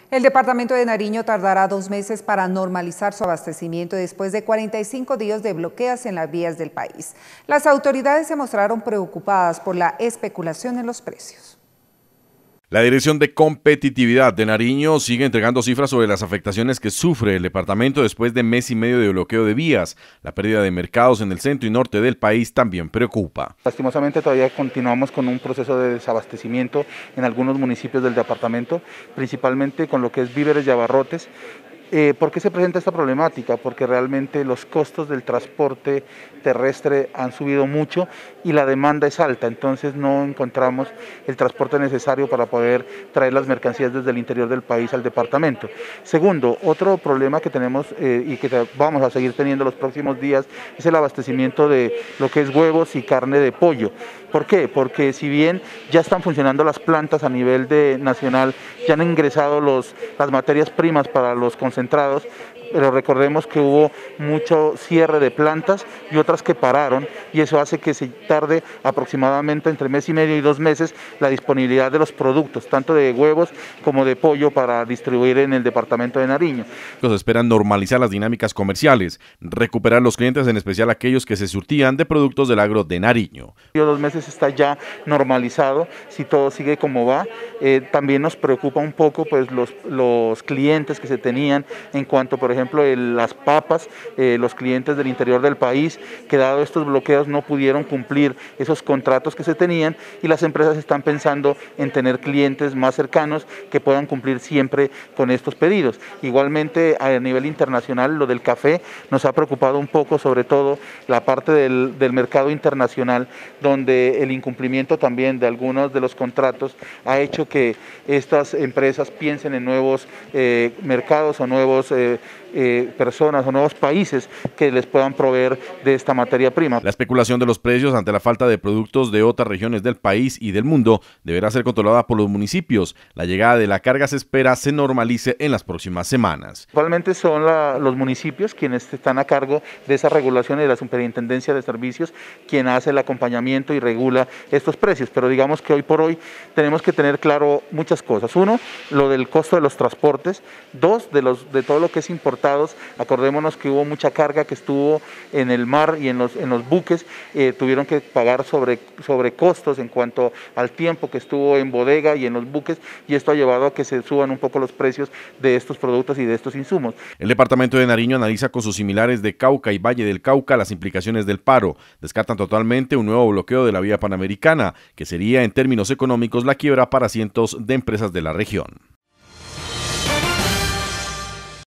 El departamento de Nariño tardará 2 meses para normalizar su abastecimiento después de 45 días de bloqueos en las vías del país. Las autoridades se mostraron preocupadas por la especulación en los precios. La Dirección de Competitividad de Nariño sigue entregando cifras sobre las afectaciones que sufre el departamento después de mes y medio de bloqueo de vías. La pérdida de mercados en el centro y norte del país también preocupa. Lastimosamente todavía continuamos con un proceso de desabastecimiento en algunos municipios del departamento, principalmente con lo que es víveres y abarrotes. ¿Por qué se presenta esta problemática? Porque realmente los costos del transporte terrestre han subido mucho y la demanda es alta, entonces no encontramos el transporte necesario para poder traer las mercancías desde el interior del país al departamento. Segundo, otro problema que tenemos y que vamos a seguir teniendo los próximos días es el abastecimiento de lo que es huevos y carne de pollo. ¿Por qué? Porque si bien ya están funcionando las plantas a nivel nacional, ya han ingresado las materias primas para los concentrados, pero recordemos que hubo mucho cierre de plantas y otras que pararon, y eso hace que se tarde aproximadamente entre mes y medio y 2 meses la disponibilidad de los productos, tanto de huevos como de pollo para distribuir en el departamento de Nariño. Esperan normalizar las dinámicas comerciales, recuperar los clientes, en especial aquellos que se surtían de productos del agro de Nariño. 2 meses está ya normalizado, si todo sigue como va. También nos preocupa un poco pues los clientes que se tenían en cuanto, por ejemplo, las papas, los clientes del interior del país, que dado estos bloqueos no pudieron cumplir esos contratos que se tenían, y las empresas están pensando en tener clientes más cercanos que puedan cumplir siempre con estos pedidos. Igualmente a nivel internacional, lo del café nos ha preocupado un poco, sobre todo la parte del mercado internacional, donde el incumplimiento también de algunos de los contratos ha hecho que estas empresas piensen en nuevos mercados o nuevos personas o nuevos países que les puedan proveer de esta materia prima. La especulación de los precios ante la falta de productos de otras regiones del país y del mundo deberá ser controlada por los municipios. La llegada de la carga se espera se normalice en las próximas semanas. Actualmente son los municipios quienes están a cargo de esa regulación y de la Superintendencia de Servicios quien hace el acompañamiento y regula estos precios, pero digamos que hoy por hoy tenemos que tener claro muchas cosas. Uno, lo del costo de los transportes. Dos, de todo lo que es importados. Acordémonos que hubo mucha carga que estuvo en el mar y en los buques, tuvieron que pagar sobre costos en cuanto al tiempo que estuvo en bodega y en los buques, y esto ha llevado a que se suban un poco los precios de estos productos y de estos insumos. El departamento de Nariño analiza con sus similares de Cauca y Valle del Cauca las implicaciones del paro. Descartan totalmente un nuevo bloqueo de la vía panamericana, que sería en términos económicos la quiebra para cientos de empresas de la región.